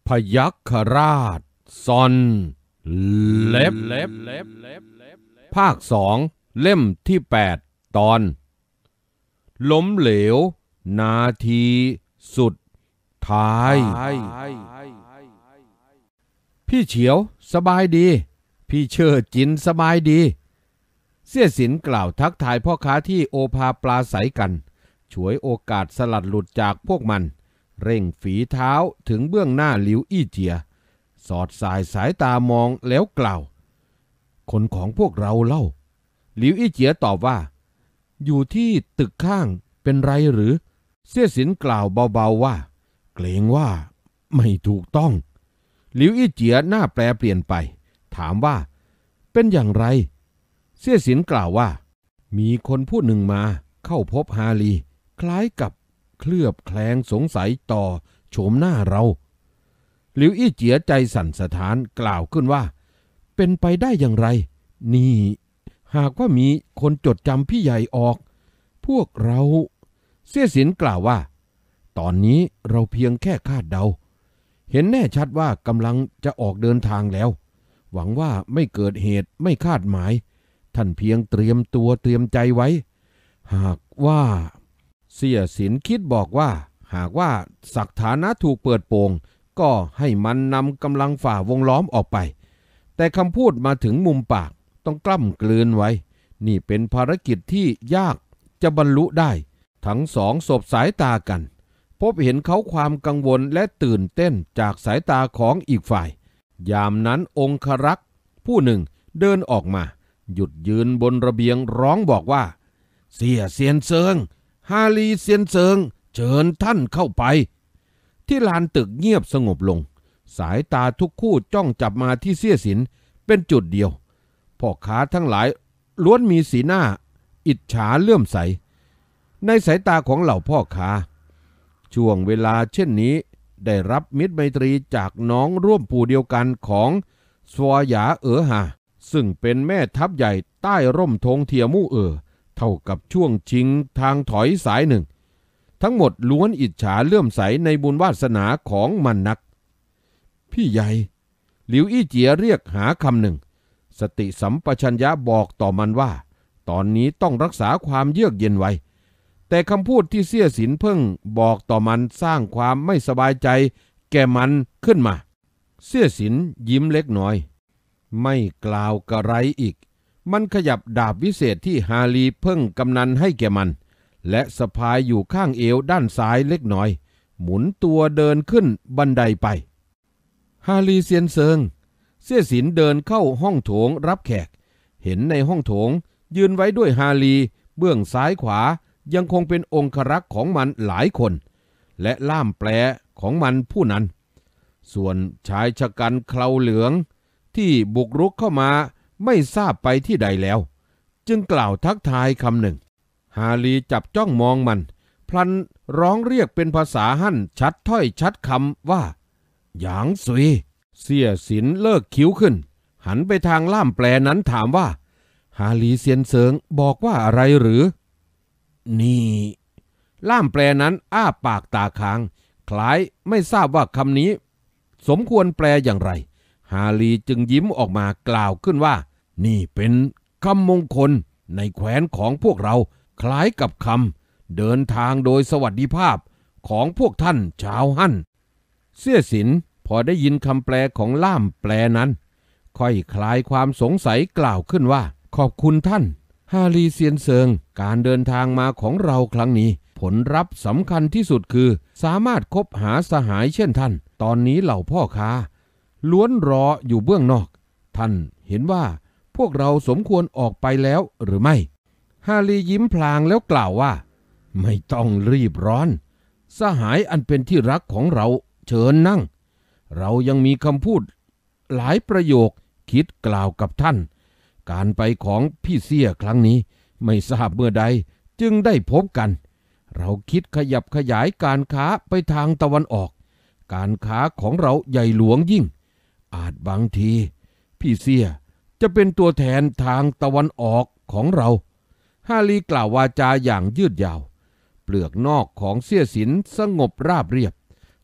พยัคฆราชซอนเล็บภาค2เล่มที่8ตอนล้มเหลวนาทีสุดท้ายพี่เฉียวสบายดีพี่เชิดจินสบายดีเสี่ยสินกล่าวทักทายพ่อค้าที่โอภาปลาใสกันฉวยโอกาสสลัดหลุดจากพวกมันเร่งฝีเท้าถึงเบื้องหน้าหลิวอี้เจียสอดสายสายตามองแล้วกล่าวคนของพวกเราเล่าหลิวอี้เจียตอบว่าอยู่ที่ตึกข้างเป็นไรหรือเสี่ยสินกล่าวเบาๆว่าเกรงว่าไม่ถูกต้องหลิวอี้เจียหน้าแปรเปลี่ยนไปถามว่าเป็นอย่างไรเสี่ยสินกล่าวว่ามีคนผู้หนึ่งมาเข้าพบฮาลีคล้ายกับเคลือบแคลงสงสัยต่อโฉมหน้าเราหลิวอี้เจียใจสั่นสะท้านกล่าวขึ้นว่าเป็นไปได้อย่างไรนี่หากว่ามีคนจดจำพี่ใหญ่ออกพวกเราเสี่ยสินกล่าวว่าตอนนี้เราเพียงแค่คาดเดาเห็นแน่ชัดว่ากำลังจะออกเดินทางแล้วหวังว่าไม่เกิดเหตุไม่คาดหมายท่านเพียงเตรียมตัวเตรียมใจไว้หากว่าเสี่ยสินคิดบอกว่าหากว่าศักฐานะถูกเปิดโปงก็ให้มันนำกำลังฝ่าวงล้อมออกไปแต่คำพูดมาถึงมุมปากต้องกล้ำกลืนไว้นี่เป็นภารกิจที่ยากจะบรรลุได้ทั้งสองสบสายตากันพบเห็นเขาความกังวลและตื่นเต้นจากสายตาของอีกฝ่ายยามนั้นองครักษ์ผู้หนึ่งเดินออกมาหยุดยืนบนระเบียงร้องบอกว่าเสี่ยเซียนเซิงฮาลีเซียนเซิงเชิญท่านเข้าไปที่ลานตึกเงียบสงบลงสายตาทุกคู่จ้องจับมาที่เสี่ยสินเป็นจุดเดียวพ่อค้าทั้งหลายล้วนมีสีหน้าอิจฉาเลื่อมใสในสายตาของเหล่าพ่อค้าช่วงเวลาเช่นนี้ได้รับมิตรไมตรีจากน้องร่วมปู่เดียวกันของสวหยาหาซึ่งเป็นแม่ทัพใหญ่ใต้ร่มธงเทียมู่เท่ากับช่วงชิงทางถอยสายหนึ่งทั้งหมดล้วนอิจฉาเลื่อมใสในบุญวาสนาของมันนักพี่ใหญ่หลิวอี้เจียเรียกหาคำหนึ่งสติสัมปชัญญะบอกต่อมันว่าตอนนี้ต้องรักษาความเยือกเย็นไว้แต่คำพูดที่เสี่ยสินเพิ่งบอกต่อมันสร้างความไม่สบายใจแก่มันขึ้นมาเสี่ยสินยิ้มเล็กน้อยไม่กล่าวกระไรอีกมันขยับดาบวิเศษที่ฮาลีเพิ่งกำนันให้แก่มันและสะพายอยู่ข้างเอวด้านซ้ายเล็กน้อยหมุนตัวเดินขึ้นบันไดไปฮาลีเซียนเซิงเสี่ยสินเดินเข้าห้องโถงรับแขกเห็นในห้องโถงยืนไว้ด้วยฮาลีเบื้องซ้ายขวายังคงเป็นองครักษ์ของมันหลายคนและล่ามแปลของมันผู้นั้นส่วนชายชะกันเคราเหลืองที่บุกรุกเข้ามาไม่ทราบไปที่ใดแล้วจึงกล่าวทักทายคำหนึ่งฮาลีจับจ้องมองมันพลันร้องเรียกเป็นภาษาฮั่นชัดถ้อยชัดคำว่าหยางซุยเสี่ยสินเลิกคิ้วขึ้นหันไปทางล่ามแปลนั้นถามว่าฮาลีเซียนเซิงบอกว่าอะไรหรือนี่ล่ามแปลนั้นอ้าปากตาค้างคล้ายไม่ทราบว่าคำนี้สมควรแปลอย่างไรฮาลีจึงยิ้มออกมากล่าวขึ้นว่านี่เป็นคำมงคลในแคว้นของพวกเราคล้ายกับคำเดินทางโดยสวัสดิภาพของพวกท่านชาวฮั่นเสี่ยสินพอได้ยินคำแปลของล่ามแปลนั้นค่อยคลายความสงสัยกล่าวขึ้นว่าขอบคุณท่านฮาลีเซียนเซิงการเดินทางมาของเราครั้งนี้ผลลัพธ์สำคัญที่สุดคือสามารถคบหาสหายเช่นท่านตอนนี้เหล่าพ่อค้าล้วนรออยู่เบื้องนอกท่านเห็นว่าพวกเราสมควรออกไปแล้วหรือไม่ฮาลียิ้มพลางแล้วกล่าวว่าไม่ต้องรีบร้อนสหายอันเป็นที่รักของเราเชิญนั่งเรายังมีคำพูดหลายประโยคคิดกล่าวกับท่านการไปของพี่เสี่ยครั้งนี้ไม่ทราบเมื่อใดจึงได้พบกันเราคิดขยับขยายการค้าไปทางตะวันออกการค้าของเราใหญ่หลวงยิ่งอาจบางทีพี่เสี่ยจะเป็นตัวแทนทางตะวันออกของเราฮาลีกล่าววาจาอย่างยืดยาวเปลือกนอกของเสี่ยสินสงบราบเรียบ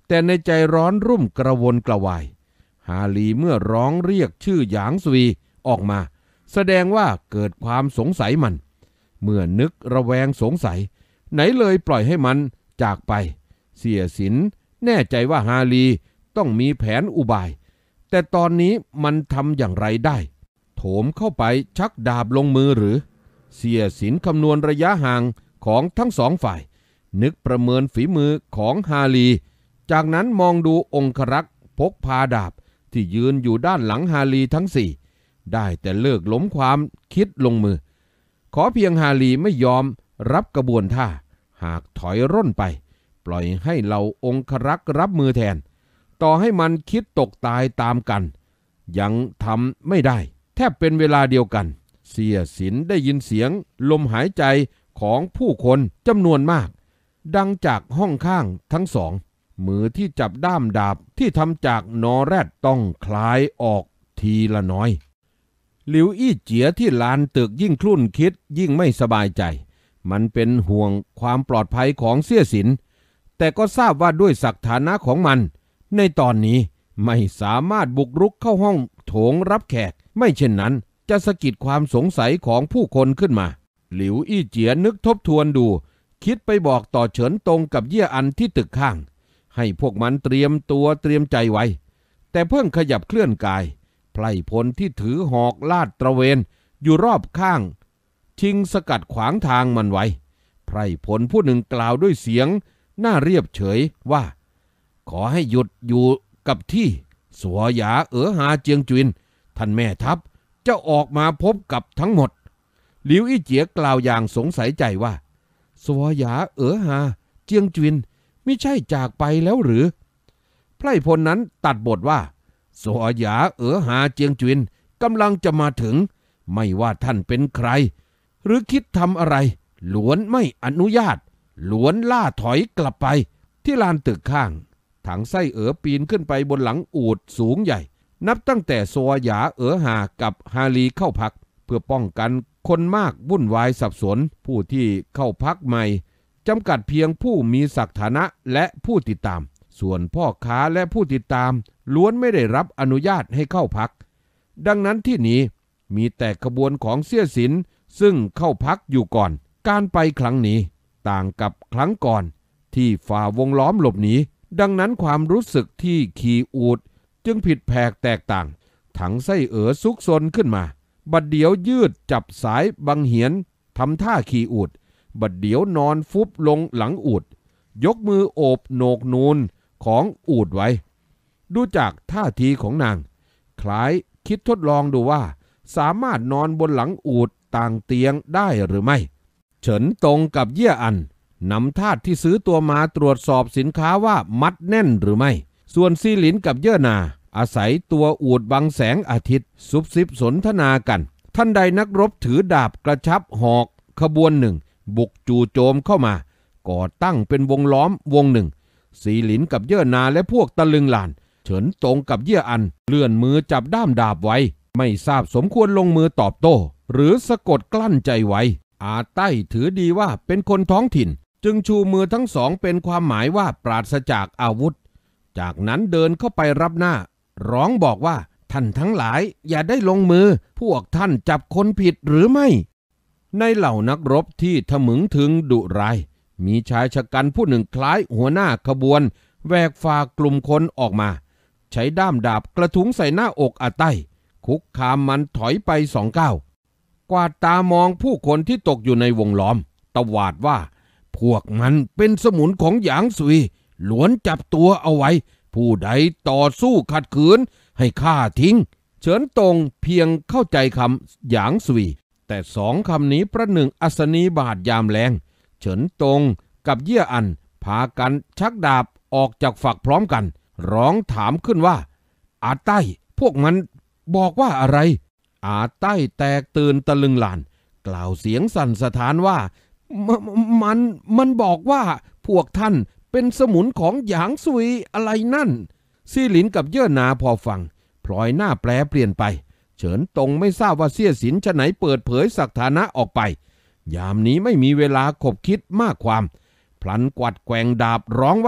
แต่ในใจร้อนรุ่มกระวนกระวายฮาลีเมื่อร้องเรียกชื่อหยางซุยออกมาแสดงว่าเกิดความสงสัยมันเมื่อนึกระแวงสงสัยไหนเลยปล่อยให้มันจากไปเสี่ยสินแน่ใจว่าฮาลีต้องมีแผนอุบายแต่ตอนนี้มันทำอย่างไรได้โถมเข้าไปชักดาบลงมือหรือเสี่ยสินคำนวณระยะห่างของทั้งสองฝ่ายนึกประเมินฝีมือของฮาลีจากนั้นมองดูองครักษ์พกพาดาบที่ยืนอยู่ด้านหลังฮาลีทั้งสี่ได้แต่เลิกล้มความคิดลงมือขอเพียงฮาลีไม่ยอมรับกระบวนท่าหากถอยร่นไปปล่อยให้เหล่าองครักษ์รับมือแทนต่อให้มันคิดตกตายตามกันยังทำไม่ได้แทบเป็นเวลาเดียวกันเสี่ยสินได้ยินเสียงลมหายใจของผู้คนจำนวนมากดังจากห้องข้างทั้งสองมือที่จับด้ามดาบที่ทำจากนอแรดต้องคลายออกทีละน้อยหลิวอี้เจียที่ลานตึกยิ่งคลุ่นคิดยิ่งไม่สบายใจมันเป็นห่วงความปลอดภัยของเสี่ยสินแต่ก็ทราบว่าด้วยศักดิ์ฐานะของมันในตอนนี้ไม่สามารถบุกรุกเข้าห้องโถงรับแขกไม่เช่นนั้นจะสะกิดความสงสัยของผู้คนขึ้นมาหลิวอี้เจียนึกทบทวนดูคิดไปบอกต่อเฉินตงกับเยี่ยอันที่ตึกข้างให้พวกมันเตรียมตัวเตรียมใจไว้แต่เพิ่งขยับเคลื่อนกายไพร่พลที่ถือหอกลาดตระเวนอยู่รอบข้างชิงสกัดขวางทางมันไว้ไพร่พลผู้หนึ่งกล่าวด้วยเสียงน่าเรียบเฉยว่าขอให้หยุดอยู่กับที่สัวหยาหาเจียงจุนท่านแม่ทัพจะออกมาพบกับทั้งหมดหลิวอี้เจียกล่าวอย่างสงสัยใจว่าสัวหยาหาเจียงจุนไม่ใช่จากไปแล้วหรือไพร่พลนั้นตัดบทว่าสัวหยาหาเจียงจุนกำลังจะมาถึงไม่ว่าท่านเป็นใครหรือคิดทำอะไรหลวนไม่อนุญาตหลวนล่าถอยกลับไปที่ลานตึกข้างถังไส้ปีนขึ้นไปบนหลังอูฐสูงใหญ่นับตั้งแต่สัวหยาหากับฮาลีเข้าพักเพื่อป้องกันคนมากวุ่นวายสับสนผู้ที่เข้าพักใหม่จำกัดเพียงผู้มีศักดิ์ฐานะและผู้ติดตามส่วนพ่อค้าและผู้ติดตามล้วนไม่ได้รับอนุญาตให้เข้าพักดังนั้นที่นี้มีแต่ขบวนของเสี่ยสินซึ่งเข้าพักอยู่ก่อนการไปครั้งนี้ต่างกับครั้งก่อนที่ฝ่าวงล้อมหลบหนีดังนั้นความรู้สึกที่ขี่อูฐจึงผิดแผกแตกต่างถังไส้ซุกซนขึ้นมาบัดเดี๋ยวยืดจับสายบังเหียนทำท่าขี่อูฐบัดเดี๋ยวนอนฟุบลงหลังอูฐยกมือโอบโหนกนูนของอูฐไว้ดูจากท่าทีของนางคล้ายคิดทดลองดูว่าสามารถนอนบนหลังอูฐต่างเตียงได้หรือไม่เฉินตงกับเยี่ยอันนำทาสที่ซื้อตัวมาตรวจสอบสินค้าว่ามัดแน่นหรือไม่ส่วนซีหลินกับเย่อนาอาศัยตัวอูฐบังแสงอาทิตย์ซุบซิบสนทนากันท่านใดนักรบถือดาบกระชับหอกขบวนหนึ่งบุกจู่โจมเข้ามาก่อตั้งเป็นวงล้อมวงหนึ่งซีหลินกับเย่อนาและพวกตะลึงหลานเฉินตงกับเยี่ยอันเลื่อนมือจับด้ามดาบไว้ไม่ทราบสมควรลงมือตอบโต้หรือสะกดกลั้นใจไว้อาใต้ถือดีว่าเป็นคนท้องถิ่นจึงชูมือทั้งสองเป็นความหมายว่าปราศจากอาวุธจากนั้นเดินเข้าไปรับหน้าร้องบอกว่าท่านทั้งหลายอย่าได้ลงมือพวกท่านจับคนผิดหรือไม่ในเหล่านักรบที่ทะมึงถึงดุร้ายมีชายชะกันผู้หนึ่งคล้ายหัวหน้าขบวนแวกฝ่ากลุ่มคนออกมาใช้ด้ามดาบกระทุ้งใส่หน้าอกอาใต้คุกคามมันถอยไป2 ก้าวกวาดตามองผู้คนที่ตกอยู่ในวงล้อมตวาดว่าพวกมันเป็นสมุนของหยางซุยหลวนจับตัวเอาไว้ผู้ใดต่อสู้ขัดขืนให้ฆ่าทิ้งเฉินตงเพียงเข้าใจคำหยางซุยแต่2 คำนี้ประหนึ่งอัศนีบาทยามแรงเฉินตงกับเยี่ยอันพากันชักดาบออกจากฝักพร้อมกันร้องถามขึ้นว่าอาใต้พวกมันบอกว่าอะไรอาใต้แตกตื่นตะลึงหลานกล่าวเสียงสั่นสะท้านว่ามันบอกว่าพวกท่านเป็นสมุนของหยางซุยอะไรนั่นซีหลินกับเย่อนาพอฟังพลอยหน้าแปรเปลี่ยนไปเฉินตงไม่ทราบว่าเสี่ยสินจะไหนเปิดเผยศักดิ์ฐานะออกไปยามนี้ไม่มีเวลาคบคิดมากความพลันกวัดแกว่งดาบร้องว่า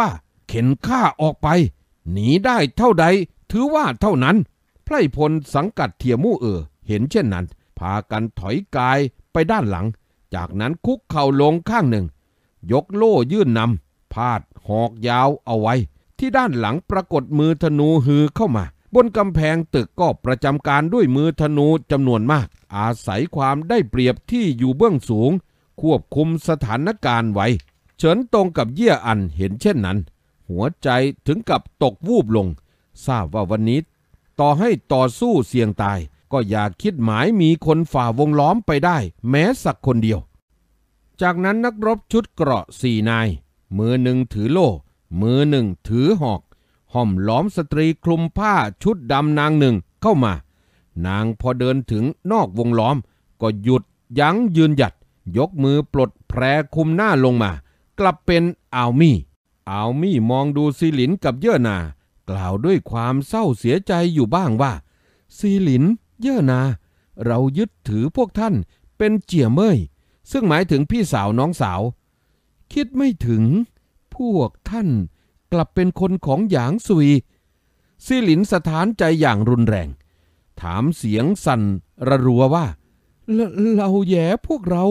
เข็นข้าออกไปหนีได้เท่าใดถือว่าเท่านั้นไพร่พลสังกัดเทียมู่เห็นเช่นนั้นพากันถอยกายไปด้านหลังจากนั้นคุกเข่าลงข้างหนึ่งยกโล่ยื่นนำพาดหอกยาวเอาไว้ที่ด้านหลังปรากฏมือธนูฮือเข้ามาบนกำแพงตึกก็ประจำการด้วยมือธนูจำนวนมากอาศัยความได้เปรียบที่อยู่เบื้องสูงควบคุมสถานการณ์ไว้เฉินตงกับเย่ยอันเห็นเช่นนั้นหัวใจถึงกับตกวูบลงทราบว่าวันนี้ต่อให้ต่อสู้เสี่ยงตายก็อย่าคิดหมายมีคนฝ่าวงล้อมไปได้แม้สักคนเดียวจากนั้นนักรบชุดเกราะ4 นายมือหนึ่งถือโล่มือหนึ่งถือหอกห้อมล้อมสตรีคลุมผ้าชุดดำนางหนึ่งเข้ามานางพอเดินถึงนอกวงล้อมก็หยุดยั้งยืนหยัดยกมือปลดแพรคลุมหน้าลงมากลับเป็นอาวมี่มองดูซีหลินกับเย่อนากล่าวด้วยความเศร้าเสียใจอยู่บ้างว่าซีหลินเย่อนาเรายึดถือพวกท่านเป็นเจี๋ยเม่ยซึ่งหมายถึงพี่สาวน้องสาวคิดไม่ถึงพวกท่านกลับเป็นคนของหยางซุยซีหลินสถานใจอย่างรุนแรงถามเสียงสั่นระรัวว่าเราแย่พวกเรา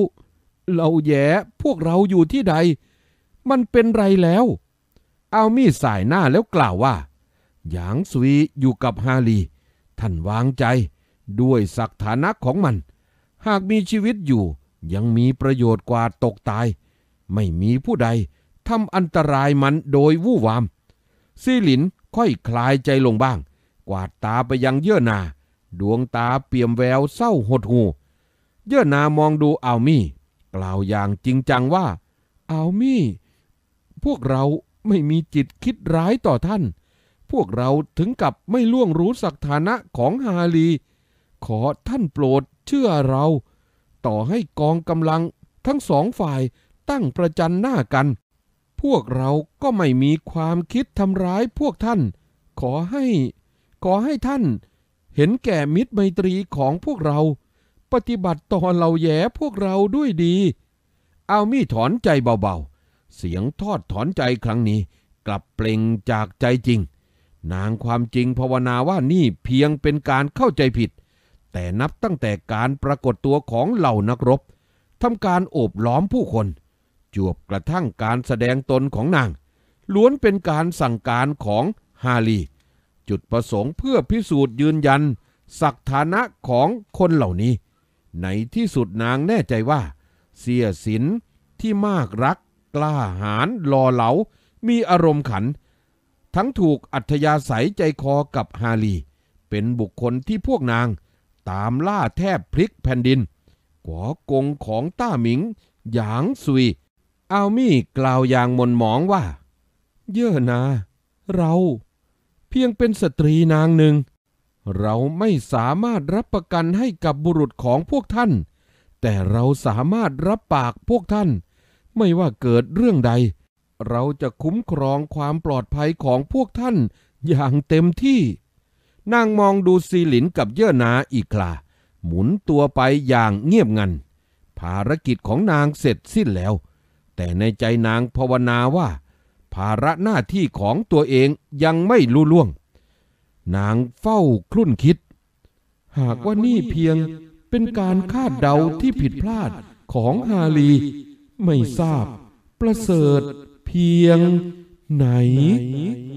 อยู่ที่ใดมันเป็นไรแล้วเอามี่สายหน้าแล้วกล่าวว่าหยางซุยอยู่กับฮาลีท่านวางใจด้วยศักดิ์ฐานะของมันหากมีชีวิตอยู่ยังมีประโยชน์กว่าตกตายไม่มีผู้ใดทำอันตรายมันโดยวู่วามซีหลินค่อยคลายใจลงบ้างกวาดตาไปยังเย่อนาดวงตาเปี่ยมแววเศร้าหดหู่เย่อนามองดูอาวมี่กล่าวอย่างจริงจังว่าอาวมี่พวกเราไม่มีจิตคิดร้ายต่อท่านพวกเราถึงกับไม่ล่วงรู้ศักดิ์ฐานะของฮาลีขอท่านโปรดเชื่อเราต่อให้กองกำลังทั้งสองฝ่ายตั้งประจันหน้ากันพวกเราก็ไม่มีความคิดทำร้ายพวกท่านขอให้ท่านเห็นแก่มิตรไมตรีของพวกเราปฏิบัติต่อเราแย่พวกเราด้วยดีเอามี่ถอนใจเบาๆเสียงทอดถอนใจครั้งนี้กลับเปล่งจากใจจริงนางความจริงภาวนาว่านี่เพียงเป็นการเข้าใจผิดแต่นับตั้งแต่การปรากฏตัวของเหล่านักรบทำการโอบล้อมผู้คนจวบกระทั่งการแสดงตนของนางล้วนเป็นการสั่งการของฮาลีจุดประสงค์เพื่อพิสูจน์ยืนยันศักดิ์ฐานะของคนเหล่านี้ในที่สุดนางแน่ใจว่าเสียสินที่มากรักกล้าหาญหล่อเหลามีอารมณ์ขันทั้งถูกอัธยาศัยใจคอกับฮาลีเป็นบุคคลที่พวกนางตามล่าแทบพลิกแผ่นดินก๋อกงของต้าหมิงหยางซุยอาวมี่กล่าวอย่างหม่นหมองว่าเย่อนาเราเพียงเป็นสตรีนางหนึ่งเราไม่สามารถรับประกันให้กับบุรุษของพวกท่านแต่เราสามารถรับปากพวกท่านไม่ว่าเกิดเรื่องใดเราจะคุ้มครองความปลอดภัยของพวกท่านอย่างเต็มที่นางมองดูซีหลินกับเย่อนาอีกคราหมุนตัวไปอย่างเงียบงันภารกิจของนางเสร็จสิ้นแล้วแต่ในใจนางภาวนาว่าภาระหน้าที่ของตัวเองยังไม่ลุล่วงนางเฝ้าครุ่นคิดหากว่านี่เพียงเป็นการคาดเดาที่ผิดพลาดของฮาลีไม่ทราบประเสริฐเพียงไหน